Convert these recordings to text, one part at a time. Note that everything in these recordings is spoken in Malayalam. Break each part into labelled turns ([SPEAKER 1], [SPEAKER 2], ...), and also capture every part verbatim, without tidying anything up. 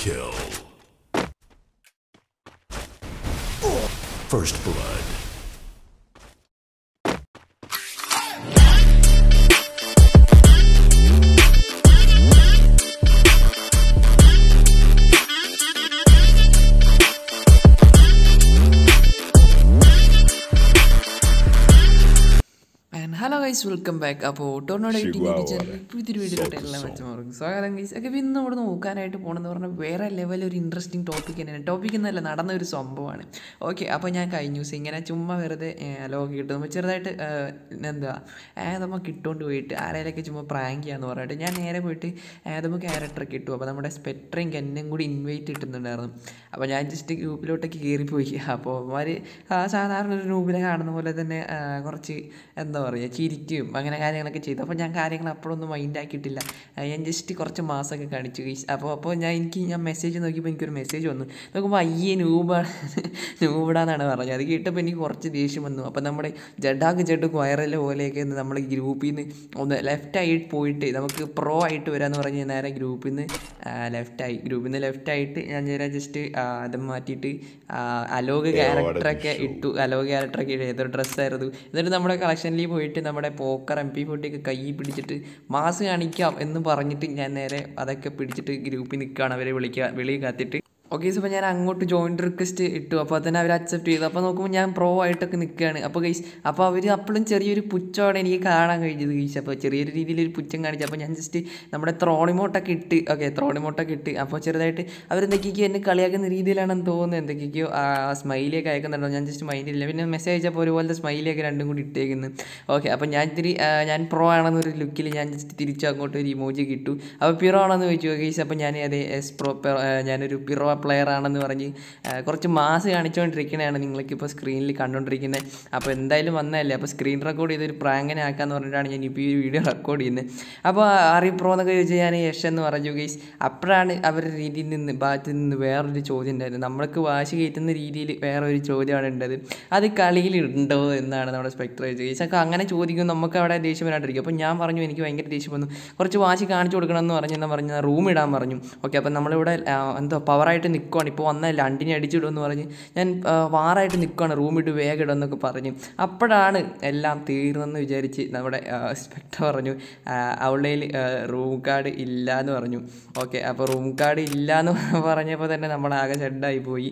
[SPEAKER 1] kill. First blood.
[SPEAKER 2] Hello guys, welcome back. അപ്പോൾ ടോർണോയുടെ പുതിയൊരു വീഡിയോയിലോട്ട് എല്ലാം വെച്ച് മാറും സ്വാഗതം ഗൈസ്. ഒക്കെ ഇന്ന് ഇവിടെ നോക്കാനായിട്ട് പോകണമെന്ന് പറഞ്ഞാൽ വേറെ ലെവൽ ഒരു ഇൻട്രസ്റ്റിംഗ് ടോപ്പിക് തന്നെയാണ്. ടോപ്പിക് എന്നല്ല, നടന്ന ഒരു സംഭവമാണ്. ഓക്കെ, അപ്പോൾ ഞാൻ കഴിഞ്ഞ ദിവസം ഇങ്ങനെ ചുമ്മാ വെറുതെ ലോകം കിട്ടുമ്പോൾ ചെറുതായിട്ട് എന്താ ഏതമ്മ കിട്ടുകൊണ്ട് പോയിട്ട് ആരെയൊക്കെ ചുമ്മാ പ്രാങ്ക് ചെയ്യാന്ന് പറഞ്ഞിട്ട് ഞാൻ നേരെ പോയിട്ട് ഏതമ്മ ക്യാരക്ടറൊക്കെ ഇട്ടു. അപ്പോൾ നമ്മുടെ സ്പെക്ട്രയും എന്നും കൂടി ഇൻവൈറ്റ് കിട്ടുന്നുണ്ടായിരുന്നു. അപ്പോൾ ഞാൻ ജസ്റ്റ് ഗ്രൂപ്പിലോട്ടൊക്കെ കയറിപ്പോയി. അപ്പോൾ അവർ സാധാരണ ഒരു ഗ്രൂപ്പിലെ കാണുന്ന പോലെ തന്നെ കുറച്ച് എന്താ പറയുക ചിരിക്കും അങ്ങനെ കാര്യങ്ങളൊക്കെ ചെയ്തു. അപ്പോൾ ഞാൻ കാര്യങ്ങൾ അപ്പോഴൊന്നും മൈൻഡ് ആക്കിയിട്ടില്ല. ഞാൻ ജസ്റ്റ് കുറച്ച് മാസമൊക്കെ കാണിച്ചു ഗൈസ്. അപ്പോൾ അപ്പോൾ ഞാൻ എനിക്ക് ഞാൻ മെസ്സേജ് നോക്കിയപ്പോൾ എനിക്കൊരു മെസ്സേജ് വന്നു. നോക്കുമ്പോൾ അയ്യേ നൂബാണ് നൂബിടാന്നാണ് പറഞ്ഞത്. അത് കേട്ടപ്പോൾ എനിക്ക് കുറച്ച് ദേഷ്യം വന്നു. അപ്പോൾ നമ്മുടെ ജഡാക്ക് ജഡുക്ക് വൈറൽ പോലെയൊക്കെ നമ്മൾ ഗ്രൂപ്പിൽ നിന്ന് ഒന്ന് ലെഫ്റ്റായിട്ട് പോയിട്ട് നമുക്ക് പ്രോ ആയിട്ട് വരാമെന്ന് പറഞ്ഞ് നേരെ ഗ്രൂപ്പിൽ നിന്ന് ലെഫ്റ്റായി ഗ്രൂപ്പിൽ നിന്ന് ലെഫ്റ്റായിട്ട് ഞാൻ നേരെ ജസ്റ്റ് അത് മാറ്റിയിട്ട് അലോക് ക്യാരക്ടറൊക്കെ ഇട്ടു. അലോക് ക്യാരക്ടറൊക്കെ ഇട്ട് ഏതൊരു ഡ്രസ്സായിരുന്നു. എന്നിട്ട് നമ്മുടെ കളക്ഷനിൽ പോയിട്ട് നമ്മുടെ പോക്കർ എം പി ഫോർട്ടിയൊക്കെ കൈ പിടിച്ചിട്ട് മാസ് കാണിക്കാം എന്ന് പറഞ്ഞിട്ട് ഞാൻ നേരെ അതൊക്കെ പിടിച്ചിട്ട് ഗ്രൂപ്പിൽ നിൽക്കുകയാണ് അവരെ വിളിക്കുക വിളി കാത്തിട്ട്. ഓക്കെ, സോ അപ്പോൾ ഞാൻ അങ്ങോട്ട് ജോയിൻറ്റ് റിക്വസ്റ്റ് ഇട്ടു. അപ്പോൾ തന്നെ അവർ അക്സെപ്റ്റ് ചെയ്തു. അപ്പോൾ നോക്കുമ്പോൾ ഞാൻ പ്രോ ആയിട്ടൊക്കെ നിൽക്കുകയാണ്. അപ്പോൾ ഗൈസ് അപ്പോൾ അവർ അപ്പോഴും ചെറിയൊരു പുച്ഛമാണ് എനിക്ക് കാണാൻ കഴിഞ്ഞത് ഗൈസ്. അപ്പോൾ ചെറിയൊരു രീതിയിലൊരു പുച്ഛം കാണിച്ചു. അപ്പോൾ ഞാൻ ജസ്റ്റ് നമ്മുടെ ത്രോണിമോട്ടൊക്കെ ഇട്ട് ഓക്കെ ത്രോണിമോട്ടൊക്കെ ഇട്ട് അപ്പോൾ ചെറുതായിട്ട് അവരെന്തൊക്കെയോ എന്നെ കളിയാക്കുന്ന രീതിയിലാണെന്ന് തോന്നുന്നത്. എന്തൊക്കെയോ സ്മൈലിയൊക്കെ അയക്കുന്നുണ്ടോ ഞാൻ ജസ്റ്റ് മൈൻഡില്ല. പിന്നെ മെസ്സേജ് അയച്ചപ്പോൾ ഒരുപോലത്തെ സ്മൈലിയൊക്കെ രണ്ടും കൂടി ഇട്ടേക്കുന്നു. ഓക്കെ, അപ്പോൾ ഞാൻ ഇത്തിരി ഞാൻ പ്രോ ആണെന്നൊരു ലുക്കിൽ ഞാൻ ജസ്റ്റ് തിരിച്ചു അങ്ങോട്ട് ഒരു ഇമോജി കിട്ടു. അപ്പോൾ പിറോ ആണെന്ന് ചോദിച്ചു ഗൈസ്. അപ്പോൾ ഞാൻ അതേ എസ് പ്രോ ഞാനൊരു പിറോ പ്ലെയർ ആണെന്ന് പറഞ്ഞ് കുറച്ച് മാസ് കാണിച്ചുകൊണ്ടിരിക്കുന്നതാണ് നിങ്ങൾക്കിപ്പോൾ സ്ക്രീനിൽ കണ്ടുകൊണ്ടിരിക്കുന്നത്. അപ്പോൾ എന്തായാലും വന്നതല്ലേ, അപ്പോൾ സ്ക്രീൻ റെക്കോർഡ് ചെയ്തൊരു പ്രാങ്കനെ ആക്കാമെന്ന് പറഞ്ഞിട്ടാണ് ഞാൻ ഇപ്പോൾ ഈ വീഡിയോ റെക്കോർഡ് ചെയ്യുന്നത്. അപ്പോൾ അറി പ്രോ എന്നൊക്കെ ചോദിച്ചാൽ ഞാൻ യശ് എന്ന് പറഞ്ഞു ഗൈസ്. അപ്പോഴാണ് അവരുടെ രീതിയിൽ നിന്ന് ഭാഗത്ത് നിന്ന് വേറൊരു ചോദ്യം ഉണ്ടായിരുന്നു. നമ്മൾക്ക് വാശി കയറ്റുന്ന രീതിയിൽ വേറൊരു ചോദ്യമാണ് ഉണ്ടത്. അത് കളിയിലുണ്ടോ എന്നാണ് നമ്മുടെ സ്പെക്ടർ ചോദിച്ചത് ഗൈസ്. ഒക്കെ അങ്ങനെ ചോദിക്കും നമുക്ക് അവിടെ ദേഷ്യം വരാണ്ടിരിക്കും. അപ്പോൾ ഞാൻ പറഞ്ഞു എനിക്ക് ഭയങ്കര ദേഷ്യം വന്നു, കുറച്ച് വാശി കാണിച്ചു കൊടുക്കണമെന്ന് പറഞ്ഞു. എന്നാൽ പറഞ്ഞു റൂം ഇടാൻ പറഞ്ഞു. ഓക്കെ, അപ്പോൾ നമ്മളിവിടെ എന്തോ പവറായിട്ട് നിൽക്കുവാണ്. ഇപ്പോൾ വന്നാൽ രണ്ടിനെ അടിച്ചിടുമെന്ന് പറഞ്ഞ് ഞാൻ വാറായിട്ട് നിൽക്കുകയാണ്, റൂമിട്ട് വേഗം ഇടുമെന്നൊക്കെ പറഞ്ഞു. അപ്പോഴാണ് എല്ലാം തീർന്നെന്ന് വിചാരിച്ച് നമ്മുടെ സ്പെക്ടർ പറഞ്ഞു അവളുടെ റൂം കാർഡ് ഇല്ല എന്ന് പറഞ്ഞു. ഓക്കെ, അപ്പോൾ റൂം കാർഡ് ഇല്ല എന്ന് പറഞ്ഞപ്പോൾ തന്നെ നമ്മളാകെ ഷെഡായി പോയി.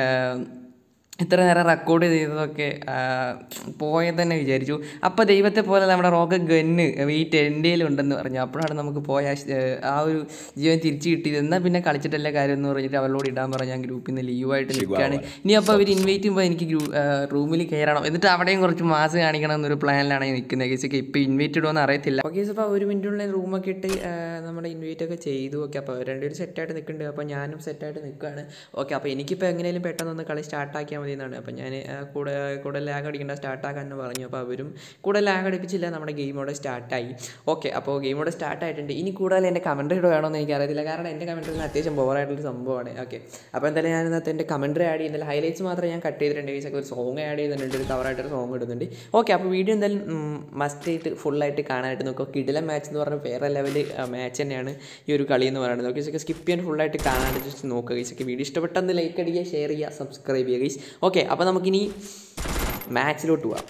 [SPEAKER 2] ഇത്ര നേരം റെക്കോർഡ് ചെയ്തതൊക്കെ പോയത് തന്നെ വിചാരിച്ചു. അപ്പോൾ ദൈവത്തെ പോലെ നമ്മുടെ റോക്കറ്റ് ഗണ്ണ് വെയിറ്റ് എൻ്റെയിലുണ്ടെന്ന് പറഞ്ഞു. അപ്പോഴാണ് നമുക്ക് പോയ ആ ഒരു ജീവൻ തിരിച്ചു കിട്ടിയത്. എന്നാൽ പിന്നെ കളിച്ചിട്ടല്ല കാര്യം എന്ന് പറഞ്ഞിട്ട് അവളോട് ഇടാൻ പറഞ്ഞ് ഞാൻ ഗ്രൂപ്പിൽ നിന്ന് ലീവായിട്ട് നിൽക്കുകയാണ്. ഇനി അപ്പോൾ അവർ ഇൻവൈറ്റ് ചെയ്യുമ്പോൾ എനിക്ക് ഗ്രൂ റൂമിൽ കയറണം, എന്നിട്ട് അവിടെയും കുറച്ച് മാസ് കാണിക്കണം എന്നൊരു പ്ലാനിലാണ് ഞാൻ നിൽക്കുന്നത് കേസൊക്കെ. ഇപ്പോൾ ഇൻവൈറ്റ് ഇടുമെന്ന് അറിയത്തില്ല. ഓക്കെ, അപ്പോൾ ഒരു മിനിറ്റുള്ള റൂമൊക്കെ ഇട്ട് നമ്മുടെ ഇൻവൈറ്റ് ഒക്കെ ചെയ്തു. ഓക്കെ, അപ്പോൾ രണ്ടുപേരും സെറ്റായിട്ട് നിൽക്കുന്നുണ്ട്. അപ്പോൾ ഞാനും സെറ്റായിട്ട് നിൽക്കുകയാണ്. ഓക്കെ, അപ്പോൾ എനിക്കിപ്പോൾ എങ്ങനെയും പെട്ടെന്നൊന്ന് കളി സ്റ്റാർട്ടാക്കിയാൽ മതി എന്നാണ്. അപ്പോൾ ഞാൻ കൂടെ കൂടെ ലാഗ് അടിക്കേണ്ട സ്റ്റാർട്ടാക്കാമെന്ന് പറഞ്ഞു. അപ്പോൾ അവരും കൂടെ ലാഗ് അടിപ്പിച്ചില്ല, നമ്മുടെ ഗെയിമോടെ സ്റ്റാർട്ടായി. ഓക്കെ, അപ്പോൾ ഗെയിമോടെ സ്റ്റാർട്ടായിട്ടുണ്ട്. ഇനി കൂടുതൽ എൻ്റെ കമൻട്രി വേണമെന്ന് എനിക്കറിയത്തില്ല, കാരണം എൻ്റെ കമൻട്രിയിൽ അത്യാവശ്യം ബോറായിട്ടുള്ളൊരു സംഭവമാണ്. ഓക്കെ, അപ്പോൾ എന്തായാലും ഞാൻ ഇന്നത്തെ എൻ്റെ കമൻട്രി ആഡ് ചെയ്യുന്നില്ല, ഹൈലൈറ്റ്സ് മാത്രമേ ഞാൻ കട്ട് ചെയ്തിട്ടുണ്ട്. ഗൈസൊക്കെ ഒരു സോങ് ആഡ് ചെയ്യുന്നുണ്ട്, ഒരു കവറായിട്ടൊരു സോങ് ഇടുന്നുണ്ട്. ഓക്കെ, അപ്പോൾ വീഡിയോ എന്തായാലും മസ്റ്റായിട്ട് ഫുള്ളായിട്ട് കാണാനായിട്ട് നോക്കുക. കിടിലൻ മാച്ച് എന്ന് പറഞ്ഞാൽ വേറെ ലെവൽ മാച്ച് തന്നെയാണ് ഈ ഒരു കളി എന്ന് പറയുന്നത്. ഓക്കെ, ഗൈസൊക്കെ സ്കിപ്പ് ചെയ്യാൻ ഫുള്ളായിട്ട് കാണാനായിട്ട് ജസ്റ്റ് നോക്കുക. ഗൈസൊക്കെ വീഡിയോ ഇഷ്ടപ്പെട്ടെന്ന് ലൈക്ക് അടിക്കുക, ഷെയർ ചെയ്യുക, സബ്സ്ക്രൈബ് ചെയ്യുക ഗൈസ്. ഓക്കെ, അപ്പോൾ നമുക്കിനി മാച്ചിലോട്ട് പോവാം.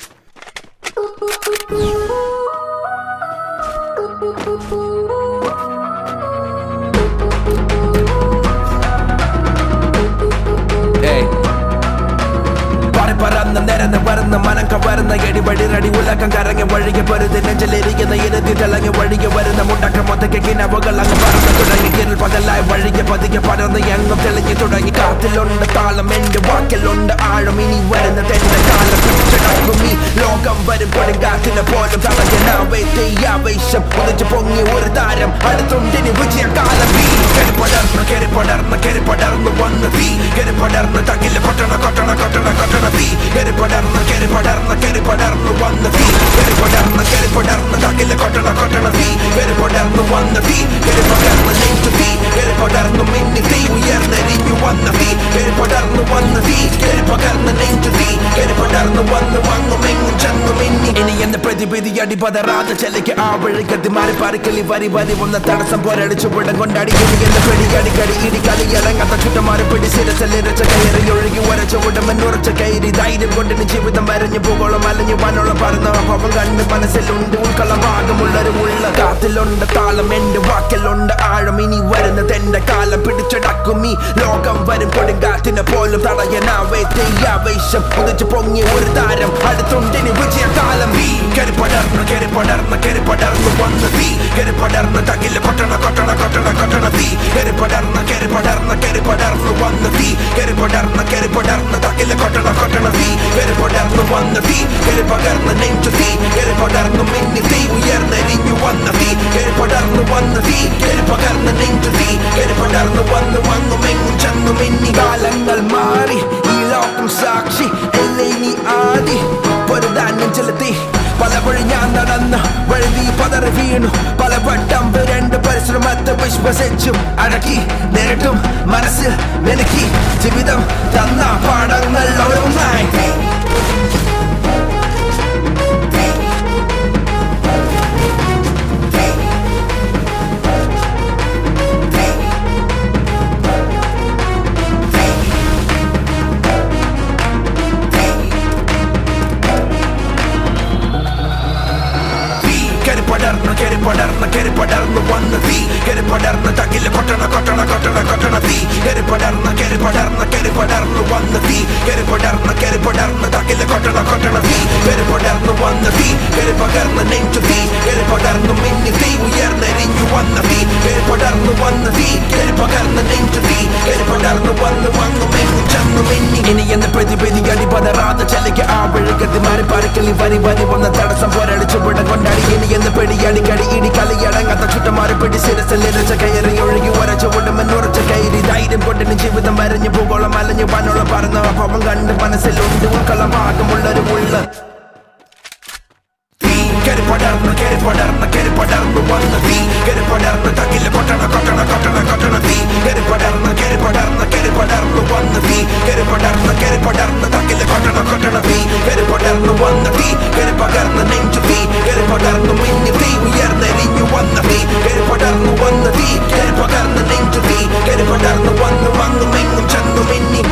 [SPEAKER 3] പറന്ന് നിരന്ന് വരുന്ന മനം കവരുന്ന എടിപടി റടി ഉലക്കം കറങ്ങി വഴികെ പൊരുതി നെഞ്ചിലിരിക്കുന്ന ഇരുത്തി തിളങ്ങി വഴികെ വരുന്ന മുട്ടക്കം മൊത്തയ്ക്ക് കിണവുകൾ അങ്ങ് പറന്ന് തുടങ്ങി. കിരൽ പകലായി വഴികെ പതിക്കെ പടർന്ന് എങ്ങും തെളിഞ്ഞു തുടങ്ങി. കാറ്റിലുണ്ട് താളം, എന്റെ വാക്കിലുണ്ട് ആഴം. ഇനി വരുന്നതെന്റെ കാലം പിടിച്ചടക്കും ഈ ലോകം വരും കൊടുങ്കാറ്റിനെ പോലും തടയാവേശം ഒന്നിച്ച് പൊങ്ങി ഒരു താരം അടുത്തുണ്ടിനി വിജയകാലം. കെരിപ്പടർന്ന് കെരിപ്പടർന്ന് കെരിപ്പടർന്ന് വന്ന് തീ കെരിപ്പടർന്ന് തകില് കൊട്ടണ കൊട്ടണ കൊട്ടണ കൊട്ടണ തീ കെരിപ്പടർന്ന് കെരിപ്പടർന്ന് കെരിപ്പടർന്ന് വന്ന് തീ കെരിപ്പടർന്ന് കെരിപ്പടർന്ന് തകില് കൊട്ടണ കൊട്ടണ തീ കെരിപ്പടർന്ന് വന്ന് തീ കെരിപ്പടർന്ന് നെഞ്ചു തീ കെരിപ്പടർന്ന് മിന്നി തീ ഉയർന്നെരിഞ്ഞു വന്ന തീ കരി പടർന്നു വന്ന തീ കരി പകർന്ന നെഞ്ചു തീ കരി പടർന്നു വന്നു വങ്ങുമെങ്ങും ചെന്നു മിന്നി ഇനി എന്ന പ്രതിപിതി അടിപതറാതെ ചെലയ്ക്ക് ആ വഴിക്കത്തി മാറി പാറിക്കളി വരി വരി വന്ന തടസ്സം പോരടിച്ചു വിടം കൊണ്ടാടി ഇനി എന്ന പെടി അടിക്കടി ഇടി കളി ഇറങ്ങാത്ത ചുറ്റമാറി പിടി സിരസലിരച്ച കയറി ഒഴുകി ഉരച്ച ഉടമൻ ഉറച്ച കയറി ധൈര്യം കൊണ്ടിന് ജീവിതം വരഞ്ഞു പോകോളം അലഞ്ഞു വനോളം പറന്ന ഭവം കണ്ട് മനസ്സിലുണ്ട് ഉൾക്കളം ഭാഗമുള്ളൊരു ഉള്ള കാത്തിലുണ്ട് താളം എന്റെ വാക്കിലുണ്ട് ആഴം ഇനി വരുന്നത് എന്റെ കാലം പിടിച്ചടക്കും ഈ ലോകം വരും കൊടുങ്കാറ്റിനെ പോലും തടയനാവേ തെയ്യാവേശം ഉദിച്ചു പൊങ്ങി ഒരു താരം അടുത്തുണ്ടിനി വിജയകാലം ഈ കരി പടർന്ന് കരി പടർന്ന് കരി പടർന്നു വന്ന തീ കരി പടർന്ന് തകില് കൊട്ടണ കൊട്ടണ കൊട്ടണ കൊട്ടണ തീ കരി പടർന്ന് കരി പടർന്ന് കരി പടർന്നു വന്ന തീ കരി പടർന്ന് കരി പടർന്ന് തകില് കൊട്ടണ കൊട്ടണ തീ കരി പടർന്നു വന്ന തീ കരി പകർന്ന് നെഞ്ചു തീ കരി പടർന്നു മിന്നി തീ ഉയർന്നെരിഞ്ഞു വന്ന തീ കരി പടർന്നു വന്ന തീ കരി പകർന്ന് നെഞ്ചു തീ കരി പടർന്നു വന്നു വങ്ങുമെങ്ങും ചെന്നു മിന്നി കാലങ്ങൾ മാറി ഈ ലോകം സാക്ഷി എന്നെ നീ ആദി പൊരുതാനും ചെലുത്തി പല വഴി ഞാൻ നടന്ന് വഴുതി പതറി വീണു പല വട്ടം രണ്ട് പരിശ്രമത്തെ വിശ്വസിച്ചും അടക്കി നേരിട്ടും മനസ്സിൽ മെനക്കി ജീവിതം തന്ന പാഠങ്ങൾ ഓരോന്നായി കരി പടർന്ന് കരി പടർന്നു വന്ന തീ കരി പടർന്ന് തകില് കൊട്ടണ കൊട്ടണ കൊട്ടണ കൊട്ടണ തീ കരി പടർന്ന് കരി പടർന്ന് കരി പടർന്നു വന്ന തീ കരി പടർന്ന് കരി പടർന്ന് തകില് കൊട്ടണ കൊട്ടണ തീ കരി പടർന്നു വന്ന തീ കരി പകർന്ന് നെഞ്ചു തീ കരി പടർന്നു മിന്നി തീ ഉയർന്നെരിഞ്ഞു വന്ന തീ കരി പടർന്നു വന്ന തീ കരി പകർന്ന് നെഞ്ചു തീ കരി പടർന്നു വന്നു വങ്ങുമെങ്ങും ചെന്നു മിന്നി ഇനി എന്ന പ്രതിപതി അടിപതറാതെ ചെലയ്ക്ക് ആ വഴിക്കത്തി മാറി പാറിക്കളി വരി വരി വന്ന തടസ്സം പോരടിച്ചു വിടം കൊണ്ടാടി ഇനി എന്ന പെടി അടിക്കടി ഇടി കളി ഇറങ്ങാത്ത ചുറ്റമാറി പിടി സിരസലിരച്ച കയറി ഒഴുകി ഉരച്ച ഉടമൻ ഉറച്ച കയറി ധൈര്യം കൊണ്ടിന് ജീവിതം വരഞ്ഞു പോകോളം അലഞ്ഞു വനോളം പറന്ന ഭവം കണ്ട് മനസ്സിലുണ്ട് ഉൾക്കളം ഭാഗമുള്ളൊരു ഉള്ള കരി പടർന്ന് കരി പടർന്ന് കരി പടർന്നു വന്ന തീ കരി പടർന്ന് തകില് കൊട്ടണ കൊട്ടണ കൊട്ടണ കൊട്ടണ തീ കരി പടർന്ന് കരി പടർന്ന് കരി പടർന്നു വന്ന തീ കരി പടർന്ന് കരി പടർന്ന് തകില് കൊട്ടണ കൊട്ടണ തീ കരി പടർന്നു വന്ന തീ കരി പകർന്ന് നെഞ്ചു തീ കരി പടർന്നു മിന്നി തീ ഉയർന്നെരിഞ്ഞു വന്ന തീ കരി പടർന്നു വന്ന തീ കരി പകർന്ന് നെഞ്ചു തീ കരി പടർന്നു വന്നു വങ്ങുമെങ്ങും ചെന്നു മിന്നി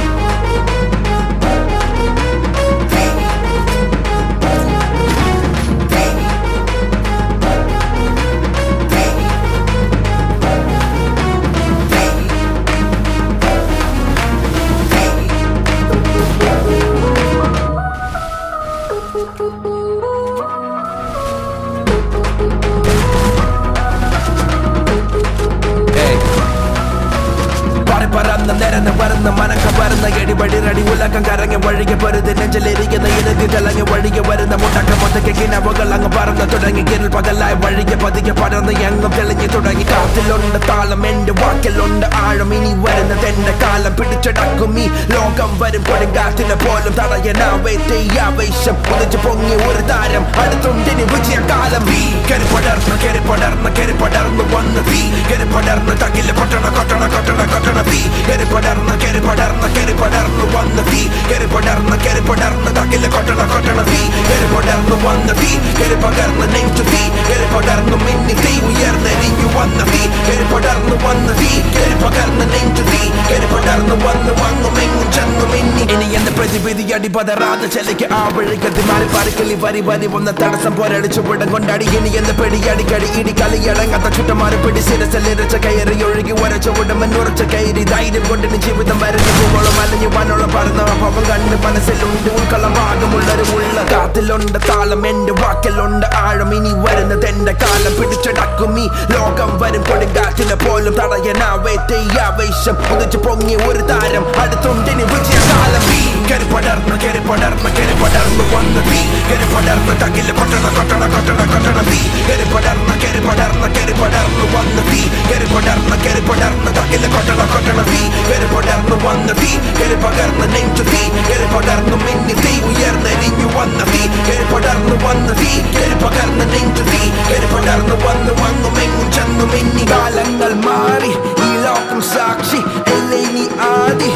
[SPEAKER 3] പറന്ന് നിരന്ന് പറന്ന് മനക്ക പറന്ന എടിപടി റടി ഉലക്കം കറങ്ങി വഴികെ പൊരുതി നെഞ്ചിലിരിക്കുന്ന ഇരത്തി തിളങ്ങി വഴികെ വരുന്ന മുട്ടക്ക മൊത്തയ്ക്ക് കിനവുകൾ അങ്ങ് പറന്ന് തുടങ്ങി കിരൽ പകലായി വഴികെ പതിക്കെ പടർന്ന് എങ്ങും തെളിഞ്ഞു തുടങ്ങി കാത്തിലുണ്ട് താളം എന്റെ വാക്കിലുണ്ട് ആഴം ഇനി വരുന്നത് എന്റെ കാലം പിടിച്ചടക്കും ഈ ലോകം വരും കൊടുങ്കാറ്റിനെ പോലും തടയനാവേ തെയ്യാവേശം ഉദിച്ചു പൊങ്ങി ഒരു താരം അടുത്തുണ്ടിനി വിജയകാലം ഈ കരി പടർന്ന് കരി പടർന്ന് കരി പടർന്നു വന്ന തീ കരി പടർന്ന് തകില് കൊട്ടണ കൊട്ടണ കൊട്ടണ കൊട്ടണ തീ കരി പടർന്ന് കരി പടർന്ന് കരി പടർന്നു വന്ന തീ കരി പടർന്ന് കരി പടർന്ന് തകില് കൊട്ടണ കൊട്ടണ തീ കരി പടർന്നു വന്ന തീ കരി പകർന്ന് നെഞ്ചു തീ കരി പടർന്നു മിന്നി തീ ഉയർന്നെരിഞ്ഞു വന്ന തീ കരി പടർന്നു വന്ന തീ കരി പകർന്ന് നെഞ്ചു തീ കരി പടർന്നു വന്നു വങ്ങുമെങ്ങും ചെന്നു മിന്നി ഇനി എന്ന പ്രതിപിതി അടിപതറാതെ ചെലയ്ക്ക് ആ വഴിക്കത്തി മാറി പാറിക്കളി വരി വരി വന്ന തടസ്സം പോരടിച്ചു വിടം കൊണ്ടാടി ഇനി എന്ന പെടി അടിക്കടി ഇടി കളി ഇറങ്ങാത്ത ചുറ്റമാറി പിടി സിരസലിരച്ച കയറി ഒഴുകി ഉരച്ച ഉടമൻ ഉറച്ച കയറി ധൈര്യം കൊണ്ടിന് ജീവിതം വരഞ്ഞു പോകോളം അലഞ്ഞു വനോളം പറന്ന ഭവം കണ്ട് മനസ്സിലുണ്ട് ഉൾക്കളം ഭാഗമുള്ളൊരു ഉള്ള കാത്തിലുണ്ട് താളം എന്റെ വാക്കിലുണ്ട് ആഴം ഇനി വരുന്നത് എന്റെ കാലം പിടിച്ചടക്കും ഈ ലോകം വരും കൊടുങ്കാറ്റിനെ പോലും തടയനാവേ തെയ്യാവേശം ഉദിച്ചു പൊങ്ങി ഒരു താരം അടുത്തുണ്ടിനി വിജയകാലം ഈ കരി പടർന്ന് കരി പടർന്ന് കരി പടർന്നു വന്ന തീ കരി പടർന്ന് തകില് കൊട്ടണ കൊട്ടണ കൊട്ടണ കൊട്ടണ തീ കരി പടർന്ന് കരി പടർന്ന് കരി പടർന്നു വന്ന തീ കരി പടർന്ന് കരി പടർന്ന് തകില് കൊട്ടണ കൊട്ടണ തീ കരി പടർന്നു വന്ന തീ കരി പകർന്ന് നെഞ്ചു തീ കരി പടർന്നു മിന്നി തീ ഉയർന്നെരിഞ്ഞു വന്ന തീ കരി പടർന്നു വന്ന തീ കരി പകർന്ന് നെഞ്ചു തീ കരി പടർന്നു വന്നു വങ്ങുമെങ്ങും ചെന്നു മിന്നി കാലങ്ങൾ മാറി ഈ ലോകം സാക്ഷി എന്നെ നീ ആദി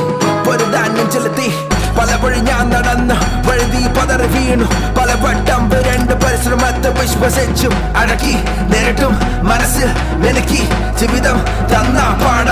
[SPEAKER 3] പതറി വീണു പലവട്ടം രണ്ട് പരിശ്രമത്തെ വിശ്വസിച്ചും അടക്കി നേരിട്ടും മനസ്സിൽ നിലക്കി ജീവിതം തന്ന പാഠ